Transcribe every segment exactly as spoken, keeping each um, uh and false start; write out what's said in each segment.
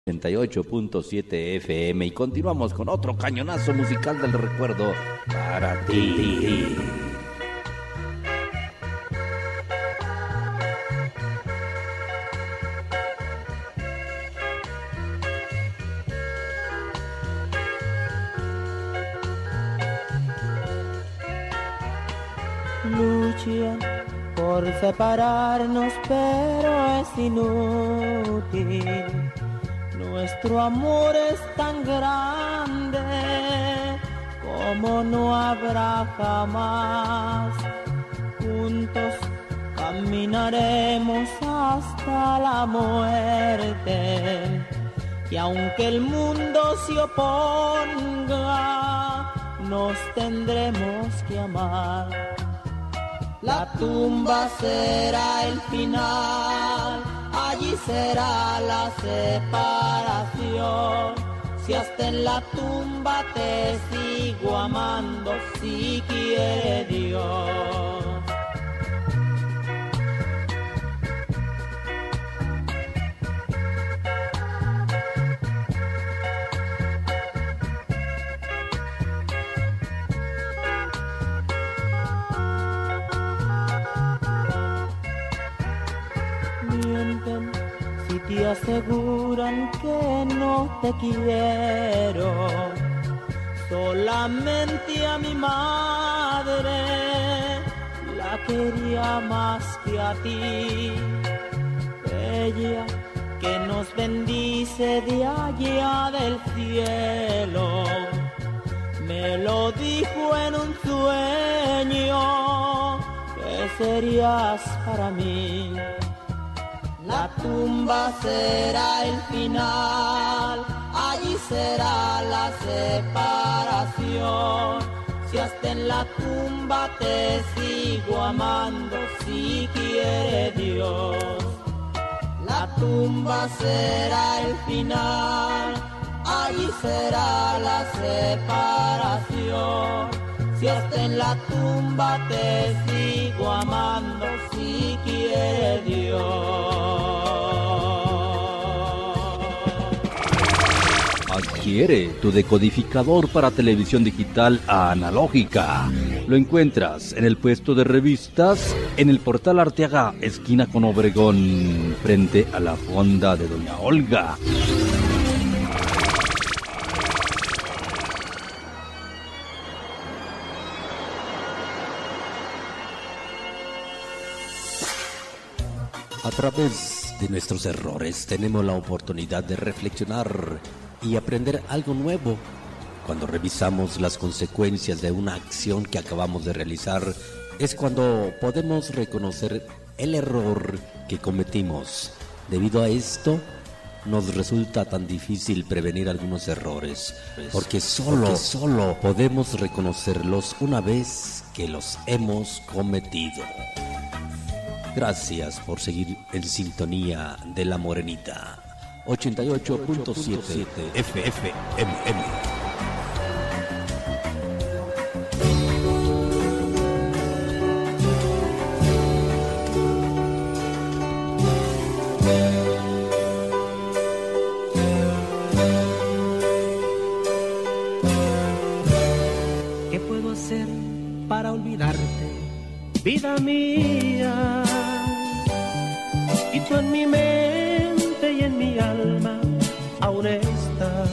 ochenta y ocho punto siete F M y continuamos con otro cañonazo musical del recuerdo para ti. Luchan por separarnos, pero es inútil. Nuestro amor es tan grande como no habrá jamás. Juntos caminaremos hasta la muerte. Y aunque el mundo se oponga, nos tendremos que amar. La tumba será el final, allí será la separación. Si hasta en la tumba te sigo amando, si quiere Dios. Si te aseguran que no te quiero, solamente a mi madre la quería más que a ti. Ella que nos bendice de allá del cielo, me lo dijo en un sueño que serías para mí. La tumba será el final, allí será la separación. Si hasta en la tumba te sigo amando, si quiere Dios. La tumba será el final, allí será la separación. Si hasta en la tumba te sigo amando, si quiere Dios. Adquiere tu decodificador para televisión digital analógica. Lo encuentras en el puesto de revistas, en el portal Arteaga, esquina con Obregón, frente a la fonda de Doña Olga. A través de nuestros errores tenemos la oportunidad de reflexionar y aprender algo nuevo. Cuando revisamos las consecuencias de una acción que acabamos de realizar, es cuando podemos reconocer el error que cometimos. Debido a esto, nos resulta tan difícil prevenir algunos errores, porque solo, porque solo podemos reconocerlos una vez que los hemos cometido. Gracias por seguir en sintonía de La Morenita ochenta y ocho punto siete F M. ¿Qué puedo hacer para olvidarte, vida mía? Y tú en mi mente y en mi alma aún estás.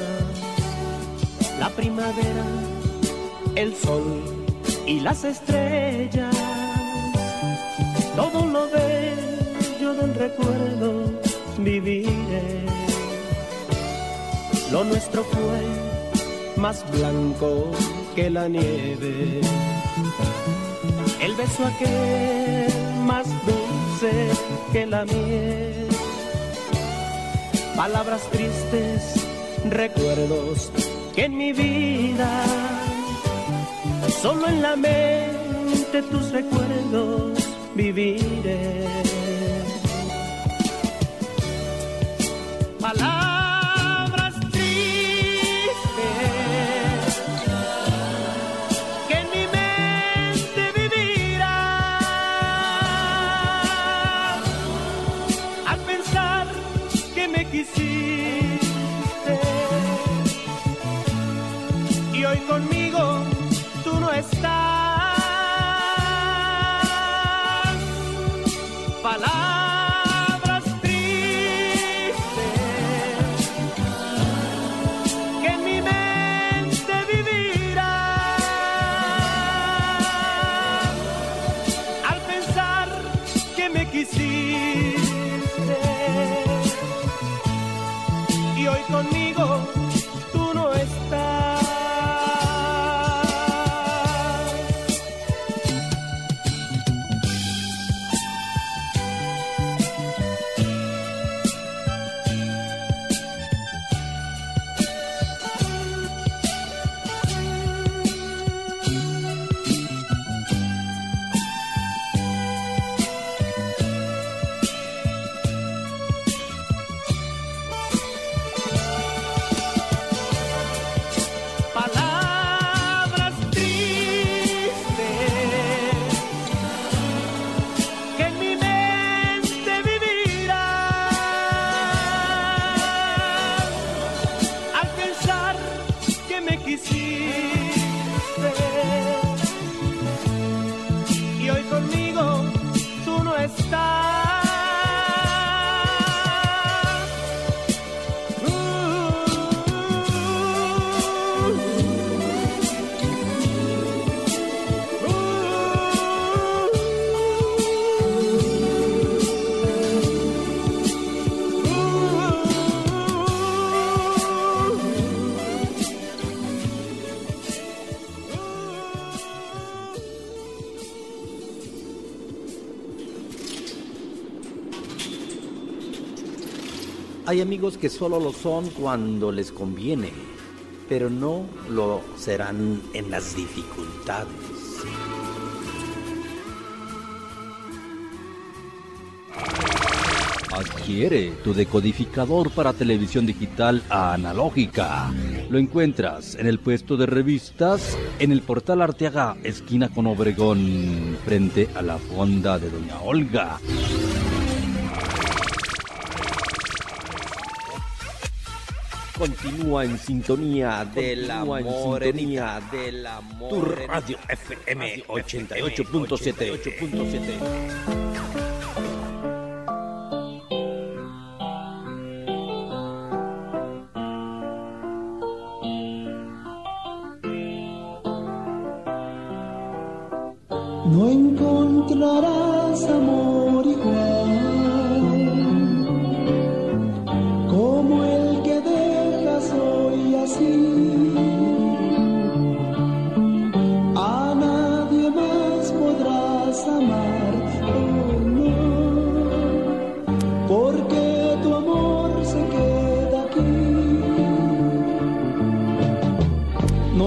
La primavera, el sol y las estrellas, todo lo bello del recuerdo viviré. Lo nuestro fue más blanco que la nieve, el beso aquel más dulce que la miel. Palabras tristes, recuerdos que en mi vida, solo en la mente tus recuerdos viviré. Palabras tristes que en mi mente vivirán al pensar que me quisiste hoy conmigo tú no estás. Hay amigos que solo lo son cuando les conviene, pero no lo serán en las dificultades. Adquiere tu decodificador para televisión digital analógica. Lo encuentras en el puesto de revistas, en el portal Arteaga, esquina con Obregón, frente a la fonda de Doña Olga. Continúa en sintonía de la morenita, de la Tu radio F M ochenta y ocho punto siete. No encontrarás amor igual como el que dejas hoy así. A nadie más podrás amar, oh no, porque tu amor se queda aquí. No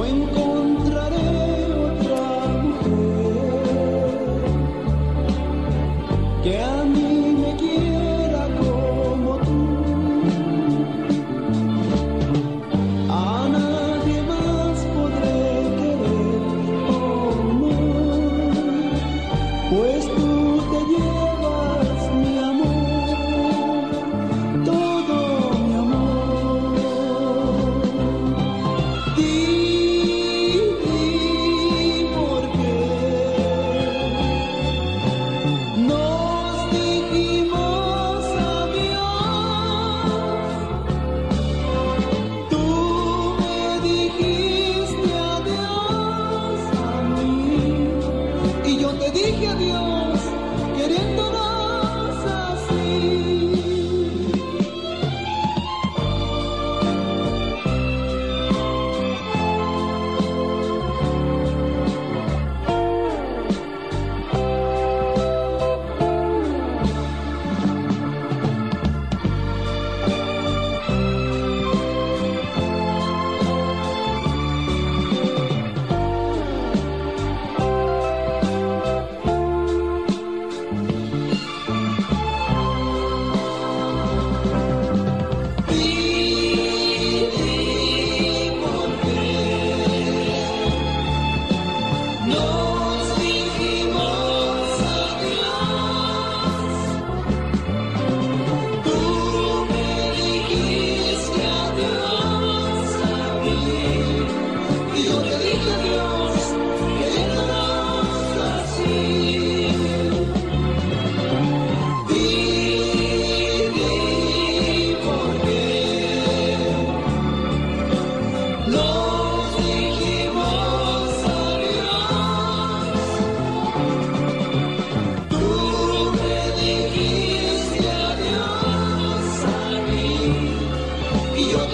encontraré otra mujer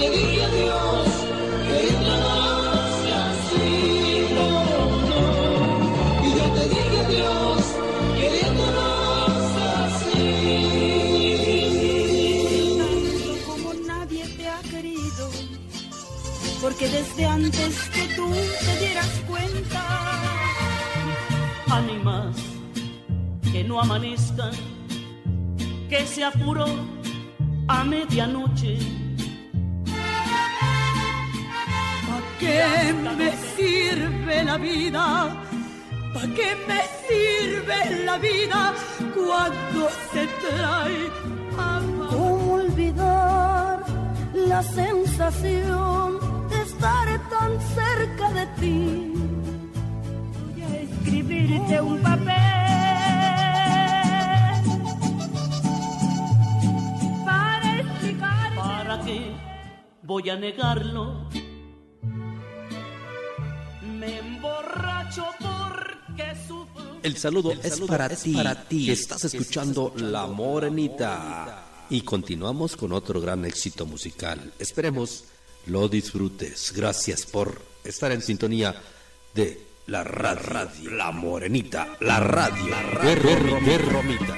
te dije adiós, queriendo no sea así, no, no. Y yo te dije adiós, queriendo no sea así. Como nadie te ha querido, porque desde antes que tú te dieras cuenta, ánimas que no amanezcan, que se apuró a medianoche. ¿para qué me sirve la vida? ¿Para qué me sirve la vida cuando se trae amor? ¿Cómo olvidar la sensación de estar tan cerca de ti? Voy a escribirte un papel para explicar. ¿Para qué voy a negarlo? Me emborracho porque sufro. El saludo, El es, saludo para, es ti, para ti, que estás escuchando, estás escuchando La Morenita. Y continuamos con otro gran éxito musical. Esperemos lo disfrutes. Gracias por estar en sintonía de la radio, La Morenita, la radio, la radio de, Ro- de Romita.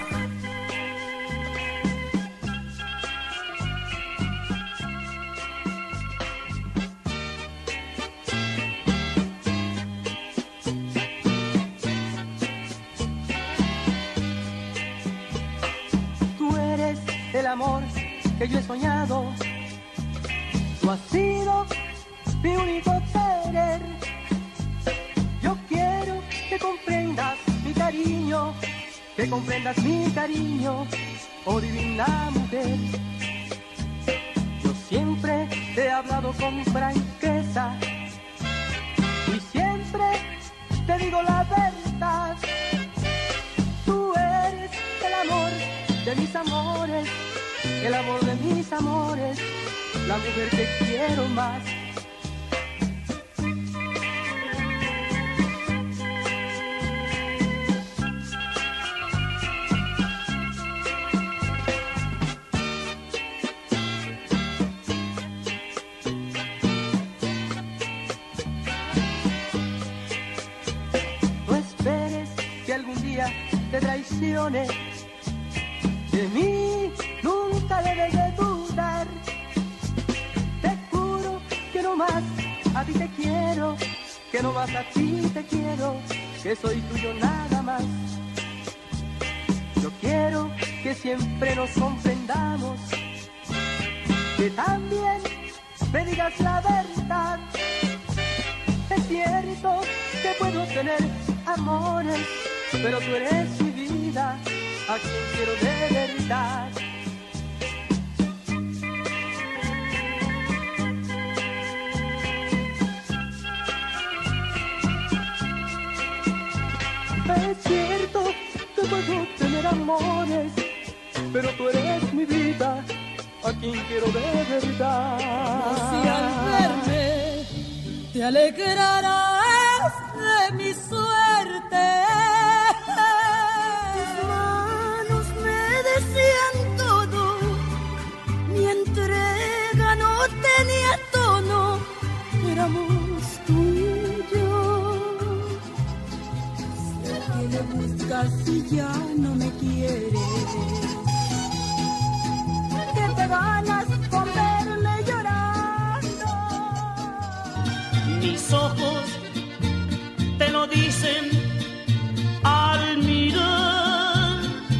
Tú eres el amor que yo he soñado. Tú has sido mi único querer. Yo quiero que comprendas mi cariño, que comprendas mi cariño, oh divina mujer. Yo siempre te he hablado con franqueza y siempre te digo la verdad. Tú eres el amor de mis amores, el amor de mis amores, la mujer que quiero más. No esperes que algún día te traicione. De mí nunca debes de dudar. Te juro que no más a ti te quiero, que no más a ti te quiero, que soy tuyo nada más. Yo quiero que siempre nos comprendamos, que también me digas la verdad. Es cierto que puedo tener amores, pero tú eres mi vida, a quien quiero de verdad. Es cierto que puedo tener amores, pero tú eres mi vida, a quien quiero de verdad. Si al verme te alegrarás de mi suerte. Tus manos me decían todo, mi entrega no tenía tono, éramos tú y yo. Sé que me buscas y ya no me quieres, que te ganas con verme llorando. Mis ojos te lo dicen al mirar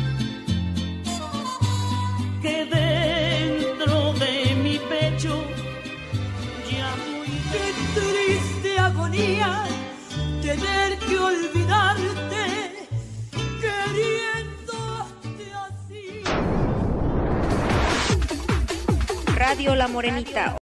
que dentro de mi pecho ya muy Qué triste agonía tener que olvidarte, queriéndote así. Radio La Morenita.